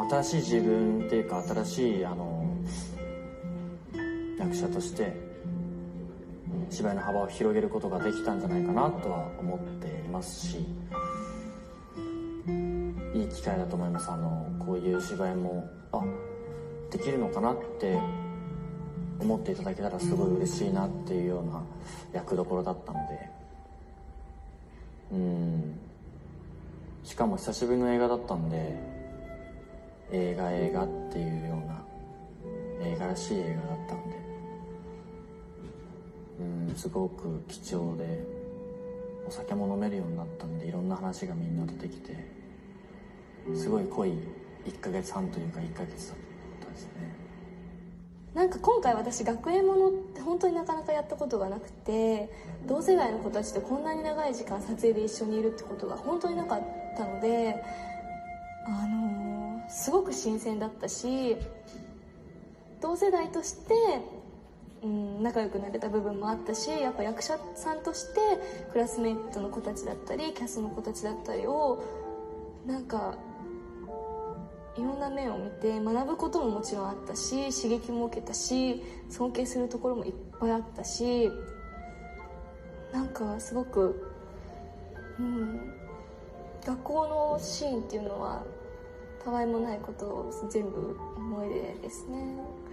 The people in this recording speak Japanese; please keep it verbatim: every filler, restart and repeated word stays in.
新しい自分っていうか新しいあの役者として芝居の幅を広げることができたんじゃないかなとは思っていますし、いい機会だと思います。あのこういう芝居もあできるのかなって思っていただけたらすごい嬉しいなっていうような役どころだったので、うんしかも久しぶりの映画だったんで、映画映画っていうような映画らしい映画だったので、うんすごく貴重で、お酒も飲めるようになったんでいろんな話がみんなとできて、すごい濃いいっかげつはんというかいっかげつだったですね。 なんか今回私学園ものって本当になかなかやったことがなくて、同世代の子たちとこんなに長い時間撮影で一緒にいるってことが本当になかったので、あのー、すごく新鮮だったし、同世代として、うん、仲良くなれた部分もあったし、やっぱ役者さんとしてクラスメイトの子たちだったりキャストの子たちだったりをなんかいろんな面を見て学ぶことももちろんあったし、刺激も受けたし、尊敬するところもいっぱいあったし、なんかすごく、うん、学校のシーンっていうのはたわいもないことを全部思い出ですね。